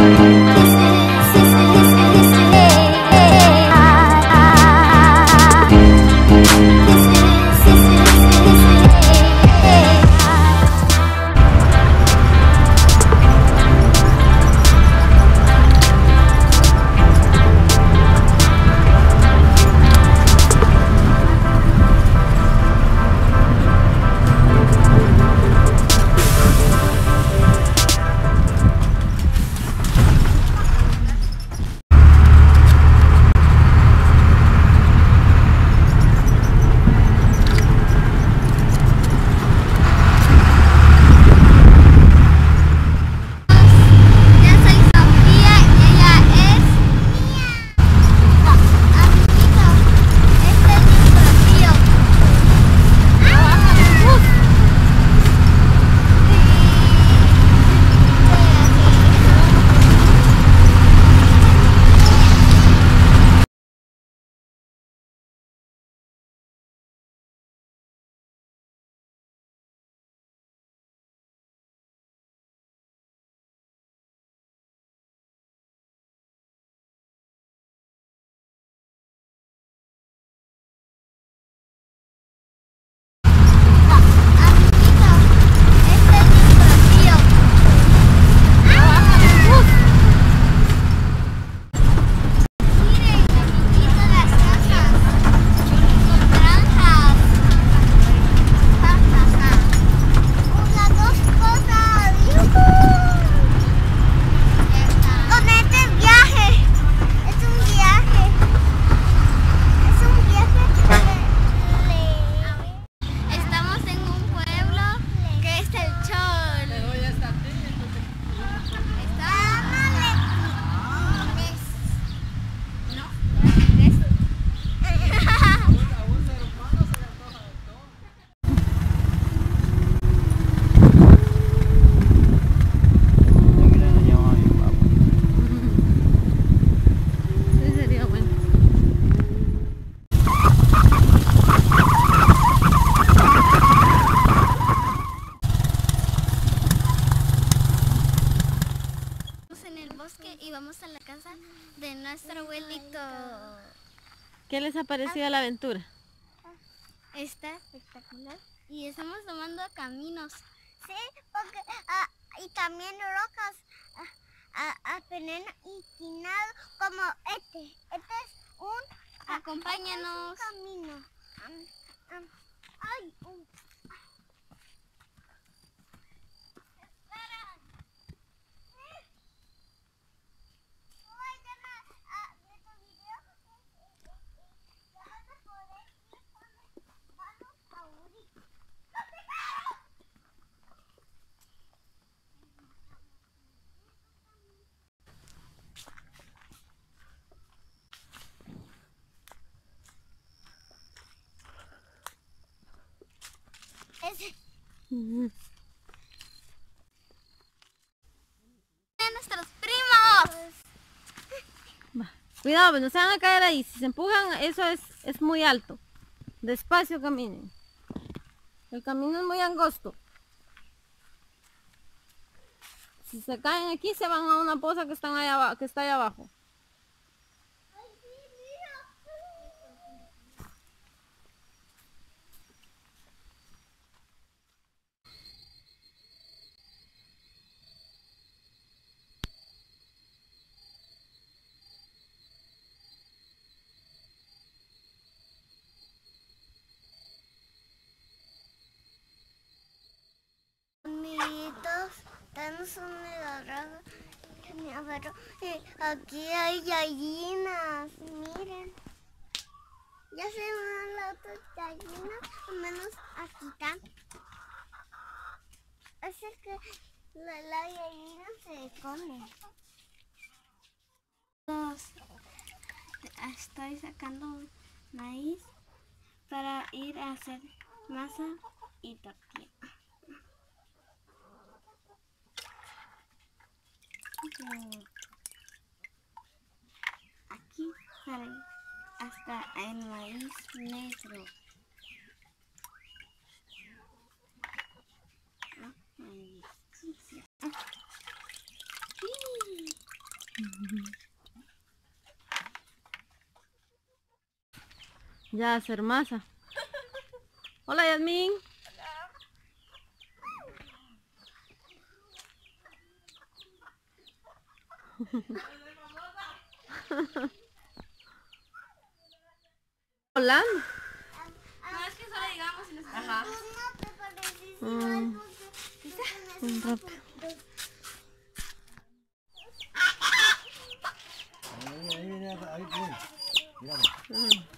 nuestro abuelito. ¿Qué les ha parecido la aventura? Está espectacular. Y estamos tomando caminos. Sí, porque y también rocas veneno inclinado como este. Este es un Acompáñanos. Este es un camino. Ay, Nuestros primos. Cuidado, pues no se van a caer ahí. Si se empujan, eso es muy alto. Despacio caminen. El camino es muy angosto. Si se caen aquí, se van a una poza que está ahí abajo. Amiguitos, tenemos un milagro. Aquí hay gallinas, miren. Ya se van las otras gallinas, al menos aquí están. Así que la gallina se come. Estoy sacando maíz para ir a hacer masa y tortilla. Aquí sale hasta el maíz negro. Ya hacer masa. Hola, Yasmin. Hola. No es que solo llegamos y nos... Ajá. Tú no te pareciste algo que tú tienes Rápido. Ahí viene, ahí viene. Mira.